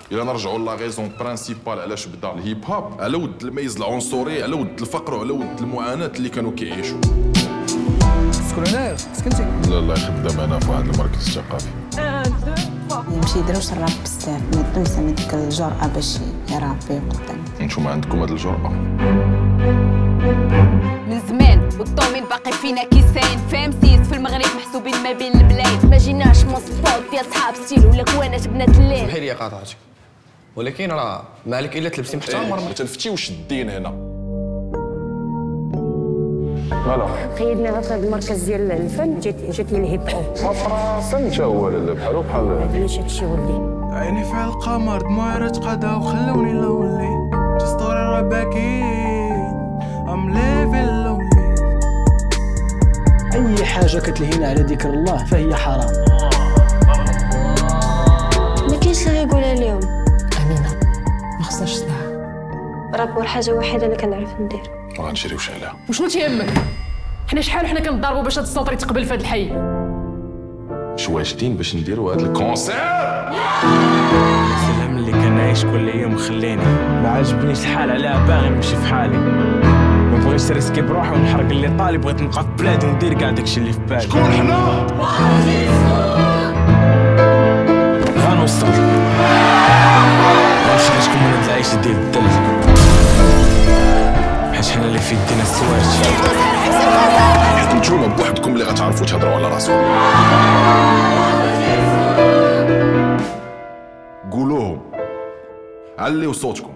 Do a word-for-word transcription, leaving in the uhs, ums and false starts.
الا نرجعوا لا غيزون برينسيبال علاش بدا الهيب هوب على ود الميز العنصري، على ود الفقر وعلى ود المعاناه اللي كانوا كيعيشوا. سكون هنا سكنتي؟ لا لا خدام انا في واحد المركز الثقافي. يمشي يديروش الراب بزاف، ما يدوش زعما ديك الجرأة باش يرابي قدام. نتوما عندكم هاد الجرأة. من زمان والطومين باقي فينا كيسين، فاهم سيس في المغرب محسوبين ما بين البلاد. ما جيناش من سبوت ديال صحاب ستيل ولا كوانات بنات الليل. سمحي لي قاطعتك، ولكن راه ما عليك الا تلبسي محترم. ما تنفتيوش الدين هنا. فوالا قيدنا غير في هذا المركز ديال الفن، جات جاتني الهيب هوب. ما فراسن حتى هو بحالو بحال علاش هادشي ولدي؟ عيني في القمر دموعي راه تقادا وخلوني لولي، جسطوري راه باكين ام ليفل لولي. اي حاجه كتلهينا على ذكر الله فهي حرام. ما كاينش اللي غيقولها لهم. امينه ما خصناش تسمعها، راه هو الحاجه الوحيده اللي كنعرف ندير. ما غنشريوش عليها. وشنو تيهمك؟ حنا شحال وحنا كنضربوا باش هاد السونطري تقبل في هاد الحي. واجدين باش نديروا هاد الكونسير. السلام اللي كان عايش كل يوم خليني ما عاجبنيش الحال، عليها باغي نمشي في حالي، ما بغيتش نريسكي بروحي ونحرق اللي طالي، بغيت نبقى في بلادي وندير كاع داكشي اللي في بالي. شكون حنا؟ غنوصل غنمشي لكم من العيش ديال الدل، حيت حنا اللي في يدينا السوارت. نتوما بوحدكم اللي غتعرفوا تهضروا على راسكم. قولوهم عليو صوتكم.